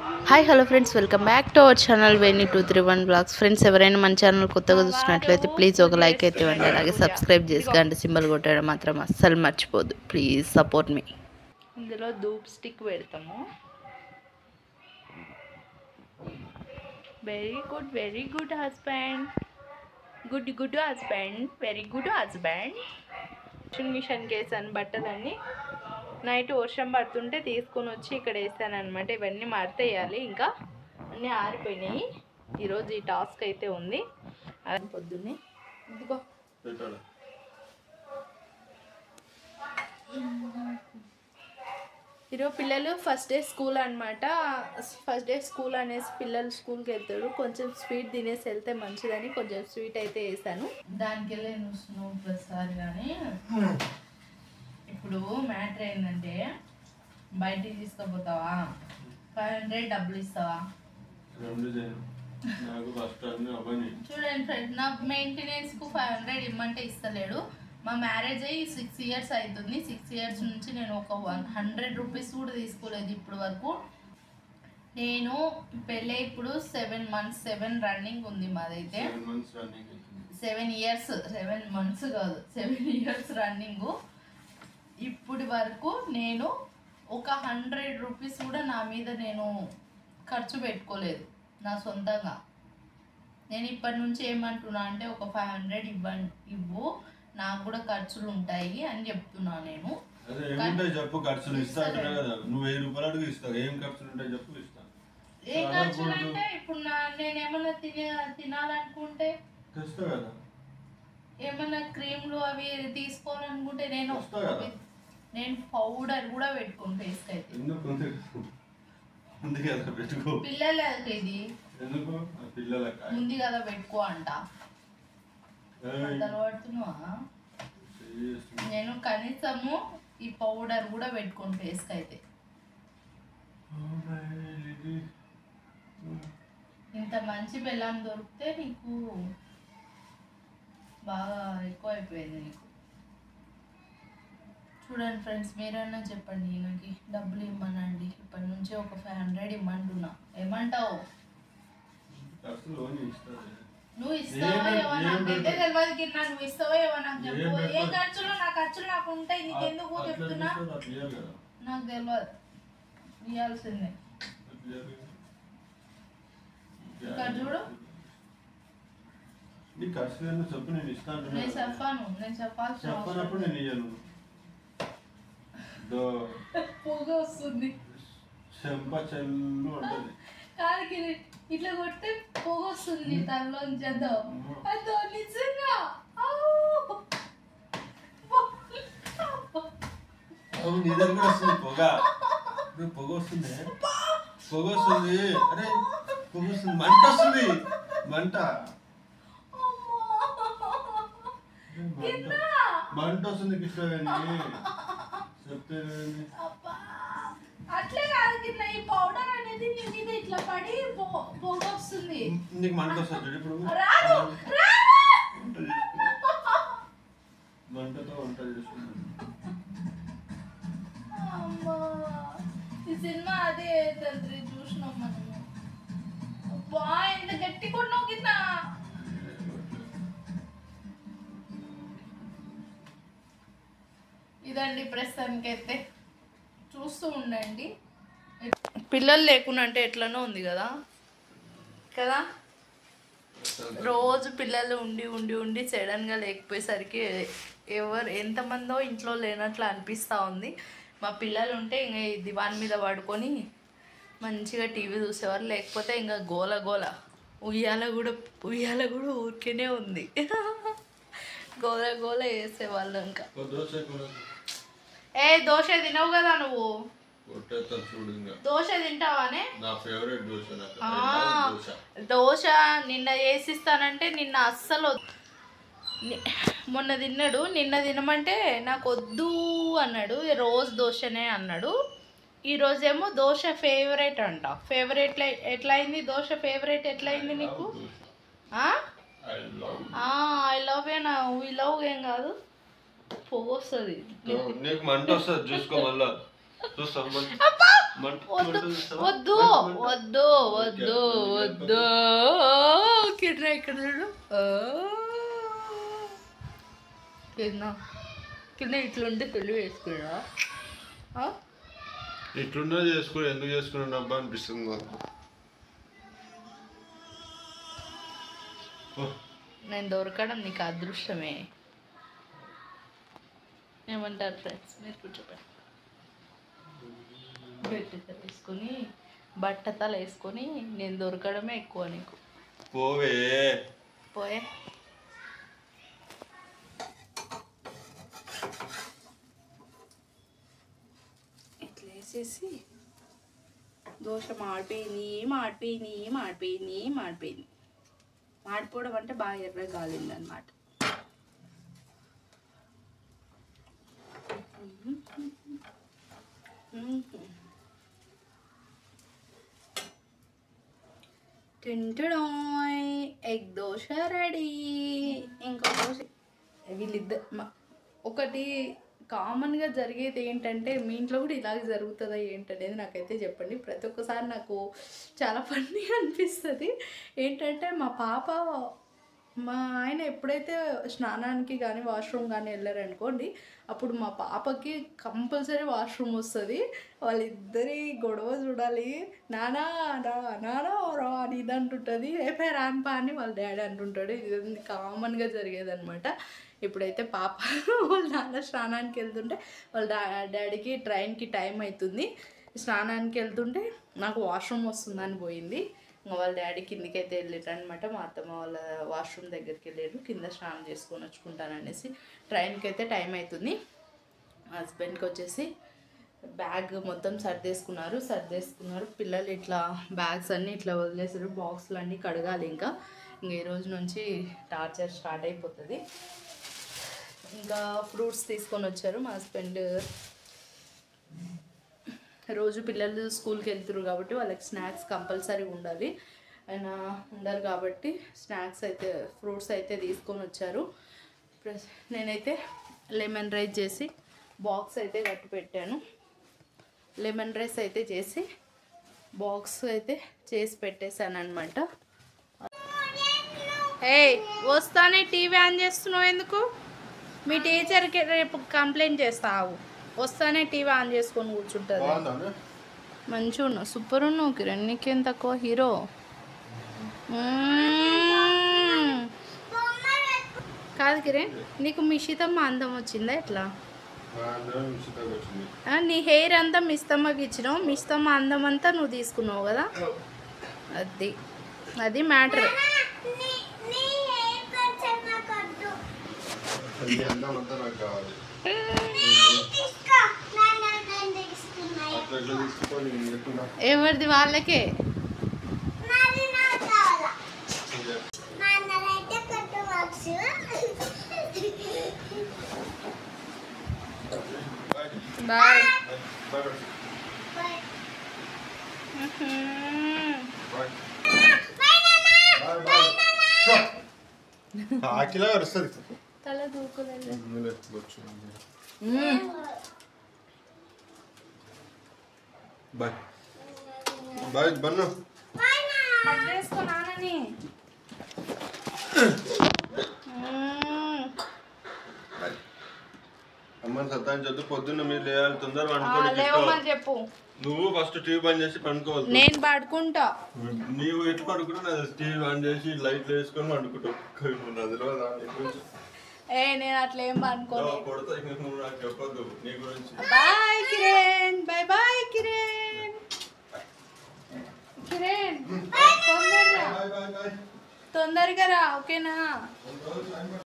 Hi hello friends, welcome back to our channel Veni231 blogs. Friends, ఎవరైనా మన channel కొత్తగా చూసినట్లయితే ప్లీజ్ ఒక లైక్ అయితే ఇవ్వండి. అలాగే సబ్స్క్రైబ్ చేసి గంట సింబల్ కొట్టడం మాత్రం అస్సలు మర్చిపోదు. Please support me. ఇందులో ధూప్ స్టిక్ పెడతాము. Very good husband, good husband, very good husband. Washing మిషన్కి వేసాను బట్టలన్నీ. నైట్ వర్షం పడుతుంటే తీసుకొని వచ్చి ఇక్కడ వేసాను అనమాట. ఇవన్నీ మడతేయాలి, ఇంకా అన్నీ ఆరిపోయినాయి. ఈరోజు ఈ టాస్క్ అయితే ఉంది. అది పొద్దున్నే ఇదిగో ఈరోజు పిల్లలు ఫస్ట్ డే స్కూల్ అనమాట. ఫస్ట్ డే స్కూల్ అనేసి పిల్లలు స్కూల్కి వెళ్తారు. కొంచెం స్వీట్ తినేసి వెళ్తే మంచిదని కొంచెం స్వీట్ అయితే వేసాను. దానికి వెళ్ళి నువ్వు ప్రతిసారి కానీ ఇప్పుడు మ్యాటర్ ఏంటంటే, బయటికి తీసుకుపోతావా 500 డబ్బులు ఇస్తావా? చూడండి ఫ్రెండ్స్, నా మెయింటెనెన్స్కు 500 ఇమ్మంటే ఇస్తలేడు. మా మ్యారేజ్ అయ్యి 6 ఇయర్స్ అవుతుంది. 6 ఇయర్స్ నుంచి నేను ఒక 100 రూపీస్ కూడా తీసుకోలేదు ఇప్పుడు వరకు. నేను పెళ్ళి ఇప్పుడు 7 months 7 రన్నింగ్ ఉంది మాదైతే. 7 years 7 months కాదు, 7 years రన్నింగ్. ఇప్పటి వరకు నేను ఒక 100 రూపీస్ కూడా నా మీద నేను ఖర్చు పెట్టుకోలేదు నా సొంతంగా. నేను ఇప్పటి నుంచి ఏమంటున్నా అంటే, ఒక 500 ఇవ్వు, నాకు కూడా ఖర్చులు ఉంటాయి అని చెప్తున్నా. నేను చెప్పు, ఖర్చులు ఇస్తాను కదా. నువ్వు 1000 రూపాయలు అడుగు ఇస్తావు. ఏం ఖర్చులు ఉంటాయి చెప్పు, ఇస్తాను. ఏం ఖర్చులు అంటే, ఇప్పుడు నేనేమన్నా తినాలనుకుంటే తెస్తా కదా. ఏమన్నా క్రీమ్లు అవి తీసుకోవాలనుకుంటే నేను పౌడర్ కూడా పెట్టుకుని ఫేస్కి అయితే. పిల్లలకి ఇది ఉంది కదా పెట్టుకో అంట. పడుతున్నావా? నేను కనీసము ఈ పౌడర్ కూడా పెట్టుకోను ఫేస్కి అయితే. ఇంత మంచి బెల్లం దొరికితే నీకు బాగా ఎక్కువ అయిపోయింది నీకు. చూడండి ఫ్రెండ్స్, మీరైనా చెప్పండి, నాకు డబ్బులు ఇమ్మనండి. ఇప్పటి నుంచి ఒక 500 ఇమ్మంటున్నా. ఏమంటావు? నువ్వు ఇస్తావో ఏమో నాకైతే తెలియదు. నువ్వు ఇస్తావో ఏమో నాకు చెప్పు. ఏ ఖర్చులు నా ఖర్చులు నాకు ఉంటాయి. నీకెందుకు చెప్తున్నా? నాకు తెలియదు, ఇవ్వాల్సిందే. ఇక్కడ చూడు, నేను చెప్పాల్సిన పొగ వస్తుంది. కాదు, ఇట్లా కొడితే పొగ వస్తుంది తనలోంచి. అదో నిజంగా పొగ వస్తుంది. అరే పొగ వస్తుంది, మంట వస్తుంది. మంట వస్తుంది కిష్టవేణి చెప్తే. అట్లే కాదు కింద ఈ పౌడర్ అనేది నీ మీద ఇట్లా పడి పొగ వస్తుంది. నీకు మంట వస్తుంది. ఇప్పుడు మంటతో వంట చేస్తుంది. ఈ సినిమా అదే తండ్రి చూసినాం మనము. అబ్బా, ఎంత గట్టి కొన్నావు కింద. ఇదండి ప్రస్తుతానికి అయితే. చూస్తూ ఉండండి. పిల్లలు లేకుండా అంటే ఎట్లనో ఉంది కదా. రోజు పిల్లలు ఉండి ఉండి ఉండి సడన్గా లేకపోయేసరికి ఎంతమందో ఇంట్లో లేనట్లు అనిపిస్తూ ఉంది. మా పిల్లలు ఉంటే ఇంకా దివాన్ మీద పడుకొని మంచిగా టీవీ చూసేవారు. లేకపోతే ఇంకా గోల ఉయ్యాల కూడా ఊరికేనే ఉంది. గోల వేసేవాళ్ళు. ఇంకా దోశ తినవు కదా నువ్వు? దోశ తింటావానే? దోశ నిన్న వేసిస్తానంటే నిన్న అస్సలు మొన్న తిన్నాడు. నిన్న తినమంటే నాకు వద్దు అన్నాడు. రోజు దోశనే అన్నాడు. ఈరోజేమో దోశ ఫేవరెట్ అంట. ఫేవరెట్ ఎట్లా అయింది? దోశ ఫేవరెట్ ఎట్లా అయింది నీకు? ఐ లవ్ యూ నా. వీ లవ్ ఏం కాదు, పొగ వస్తుంది. నీకు మంట వస్తుంది చూసుకో. మళ్ళా వద్దు వద్దు వద్దు వద్దు వద్దు కిడ్నా ఇక్కడ చూడు కింద కింద ఇట్లుంటే పెళ్ళి వేసుకున్నా ఇట్లున్నా చేసుకుని ఎందుకు చేసుకున్నాను అబ్బా అనిపిస్తుంది నాకు. నేను దొరకడం నీకు అదృష్టమే. ఏమంటారు ఫ్రెండ్స్? మీరు కూర్చోబెట్టి బెడ్తలు వేసుకొని బట్టతలు వేసుకొని నేను దొరకడమే ఎక్కువ నీకు. పోవే పోయే ఇట్లా వేసేసి దోశ మాడిపోయింది. మాడిపోవడం అంటే బాగా ఎర్రగా కాలిందనమాట. Egg dosa ready. ఇంకో దోశ వీళ్ళిద్దరు ఒకటి కామన్గా జరిగేది ఏంటంటే మీ ఇంట్లో కూడా ఇలాగే జరుగుతుందా ఏంటనేది నాకైతే చెప్పండి. ప్రతి ఒక్కసారి నాకు చాలా ఫన్నీ అనిపిస్తుంది. ఏంటంటే మా ఆయన ఎప్పుడైతే స్నానానికి కానీ వాష్రూమ్ కానీ వెళ్ళారనుకోండి, అప్పుడు మా పాపకి కంపల్సరీ వాష్రూమ్ వస్తుంది. వాళ్ళిద్దరి గొడవ చూడాలి. నానా రా అని ఇది అంటుంటుంది, రేపే రానిపా అని వాళ్ళ డాడీ అంటుంటాడు. ఇది కామన్గా జరిగేదనమాట. ఇప్పుడైతే పాప వాళ్ళ నాన్న స్నానానికి వెళ్తుంటే వాళ్ళ డాడీకి ట్రైన్కి టైం అవుతుంది. స్నానానికి వెళ్తుంటే నాకు వాష్రూమ్ వస్తుందని పోయింది. ఇంకా వాళ్ళ డాడీ కిందికి అయితే వెళ్ళారు అనమాట. మా అత్తమ్మ వాళ్ళ వాష్రూమ్ దగ్గరికి వెళ్ళారు. కింద స్నానం చేసుకొని వచ్చుకుంటాననేసి ట్రైన్కి అయితే టైం అవుతుంది. హస్బెండ్కి వచ్చేసి బ్యాగ్ మొత్తం సర్దేసుకున్నారు. పిల్లలు ఇట్లా బ్యాగ్స్ అన్నీ ఇట్లా వదిలేసారు. బాక్సులు అన్నీ కడగాలి. ఇంకా ఈ రోజు నుంచి టార్చర్ స్టార్ట్ అయిపోతుంది. ఇంకా ఫ్రూట్స్ తీసుకొని వచ్చారు మా హస్బెండ్. రోజు పిల్లలు స్కూల్కి వెళ్తారు కాబట్టి వాళ్ళకి స్నాక్స్ కంపల్సరీ ఉండాలి. ఆయన ఉండరు కాబట్టి ఫ్రూట్స్ అయితే తీసుకొని వచ్చారు. నేనైతే లెమన్ రైస్ చేసి బాక్స్ అయితే కట్టి పెట్టాను. లెమన్ రైస్ అయితే చేసి బాక్స్ అయితే చేసి పెట్టేశాను అనమాట. వస్తానే టీవీ ఆన్ చేస్తున్నావు ఎందుకు? మీ టీచర్కి రేపు కంప్లైంట్ చేస్తావు. వస్తానే టీవీ ఆన్ చేసుకొని కూర్చుంటుంది. మంచిగా ఉన్నావు, సూపర్ ఉన్నావు కిరణ్. నీకేం తక్కువ హీరో. కాదు కిరణ్, నీకు మిషితమ్మ అందం వచ్చిందా ఎట్లా? నీ హెయిర్ అంతా మిస్తమ్మకి ఇచ్చినావు. మిస్తమ్మ అందం అంతా నువ్వు తీసుకున్నావు కదా. అది మ్యాటర్. ఎవరిది వాళ్ళకే. బాయ్. ఆకిలా వస్తుంది తల దూకులేదు. బాయ్ బాయ్ బన్ను నానని. అమ్మని సత్తాంచొద్దు. పొద్దున్న మీరు లేవాలి, తొందరగా పండుకోవాలి. చెప్పు. నువ్వు ఫస్ట్ టీవీ బంద్ చేసి పండుకోవాలి. నేను పడుకుంటా. నీవు ఎట్లా పడుకుంటా? టీవీ బంద్ చేసి లైట్లు వేసుకొని పండుకుంటావు. నేను అట్లా ఏం పడుకోను. నాకు చెప్పొద్దు నీ గురించి. బాయ్ కిరణ్. బాయ్ కిరణ్. తొందరగా రా, ఓకేనా?